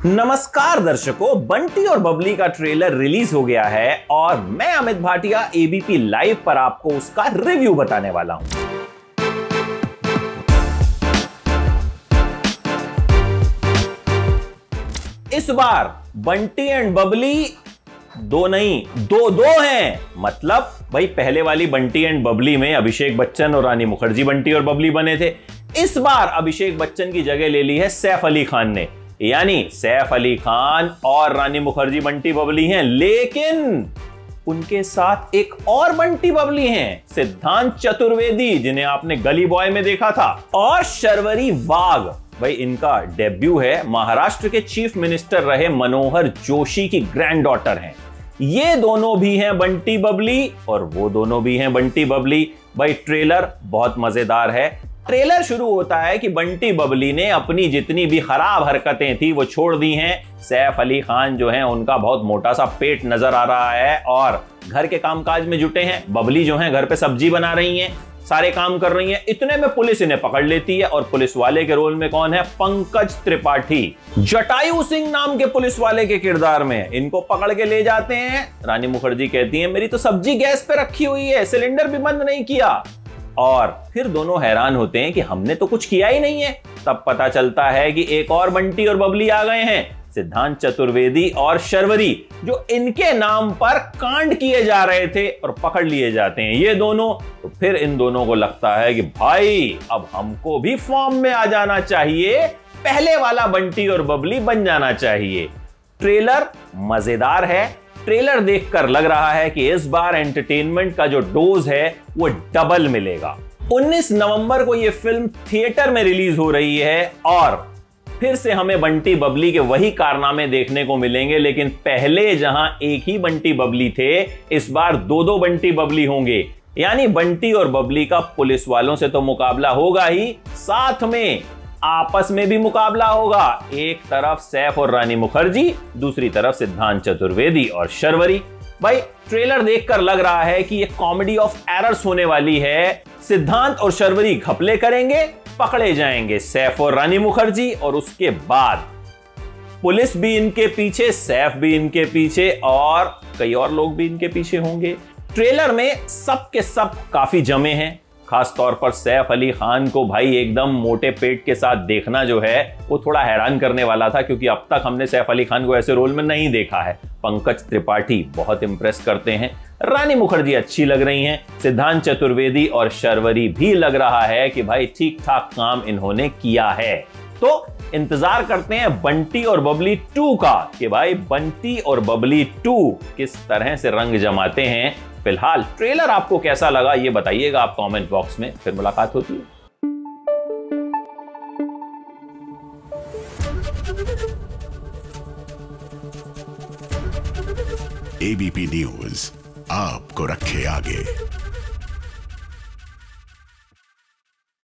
नमस्कार दर्शकों, बंटी और बबली का ट्रेलर रिलीज हो गया है और मैं अमित भाटिया एबीपी लाइव पर आपको उसका रिव्यू बताने वाला हूं। इस बार बंटी एंड बबली दो नहीं दो हैं। मतलब भाई पहले वाली बंटी एंड बबली में अभिषेक बच्चन और रानी मुखर्जी बंटी और बबली बने थे। इस बार अभिषेक बच्चन की जगह ले ली है सैफ अली खान ने, यानी सैफ अली खान और रानी मुखर्जी बंटी बबली हैं, लेकिन उनके साथ एक और बंटी बबली हैं, सिद्धांत चतुर्वेदी, जिन्हें आपने गली बॉय में देखा था, और शर्वरी वाघ। भाई इनका डेब्यू है। महाराष्ट्र के चीफ मिनिस्टर रहे मनोहर जोशी की ग्रैंड डॉटर हैं। ये दोनों भी हैं बंटी बबली और वो दोनों भी हैं बंटी बबली। भाई ट्रेलर बहुत मजेदार है। ट्रेलर शुरू होता है कि बंटी बबली ने अपनी जितनी भी खराब हरकतें थी वो छोड़ दी हैं। सैफ अली खान जो हैं उनका बहुत मोटा सा पेट नजर आ रहा है और घर के कामकाज में जुटे हैं। बबली जो हैं घर पे सब्जी बना रही हैं, सारे काम कर रही हैं। इतने में पुलिस इन्हें पकड़ लेती है और पुलिस वाले के रोल में कौन है? पंकज त्रिपाठी, जटायु सिंह नाम के पुलिस वाले के किरदार में। इनको पकड़ के ले जाते हैं। रानी मुखर्जी कहती है मेरी तो सब्जी गैस पे रखी हुई है, सिलेंडर भी बंद नहीं किया। और फिर दोनों हैरान होते हैं कि हमने तो कुछ किया ही नहीं है। तब पता चलता है कि एक और बंटी और बबली आ गए हैं, सिद्धांत चतुर्वेदी और शर्वरी, जो इनके नाम पर कांड किए जा रहे थे और पकड़ लिए जाते हैं ये दोनों। तो फिर इन दोनों को लगता है कि भाई अब हमको भी फॉर्म में आ जाना चाहिए, पहले वाला बंटी और बबली बन जाना चाहिए। ट्रेलर मजेदार है। ट्रेलर देखकर लग रहा है कि इस बार एंटरटेनमेंट का जो डोज है वो डबल मिलेगा। 19 नवंबर को यह फिल्म थिएटर में रिलीज हो रही है और फिर से हमें बंटी बबली के वही कारनामे देखने को मिलेंगे, लेकिन पहले जहां एक ही बंटी बबली थे, इस बार दो बंटी बबली होंगे। यानी बंटी और बबली का पुलिस वालों से तो मुकाबला होगा ही, साथ में आपस में भी मुकाबला होगा। एक तरफ सैफ और रानी मुखर्जी, दूसरी तरफ सिद्धांत चतुर्वेदी और शर्वरी। भाई ट्रेलर देखकर लग रहा है कि ये कॉमेडी ऑफ एरर्स होने वाली है। सिद्धांत और शर्वरी घपले करेंगे, पकड़े जाएंगे सैफ और रानी मुखर्जी, और उसके बाद पुलिस भी इनके पीछे, सैफ भी इनके पीछे और कई और लोग भी इनके पीछे होंगे। ट्रेलर में सब के सब काफी जमे हैं। खास तौर पर सैफ अली खान को भाई एकदम मोटे पेट के साथ देखना जो है वो थोड़ा हैरान करने वाला था, क्योंकि अब तक हमने सैफ अली खान को ऐसे रोल में नहीं देखा है। पंकज त्रिपाठी बहुत इंप्रेस करते हैं। रानी मुखर्जी अच्छी लग रही हैं। सिद्धांत चतुर्वेदी और शर्वरी भी लग रहा है कि भाई ठीक ठाक काम इन्होंने किया है। तो इंतजार करते हैं बंटी और बबली 2 का, कि भाई बंटी और बबली 2 किस तरह से रंग जमाते हैं। फिलहाल ट्रेलर आपको कैसा लगा ये बताइएगा आप कमेंट बॉक्स में। फिर मुलाकात होती है। एबीपी न्यूज आपको रखे आगे।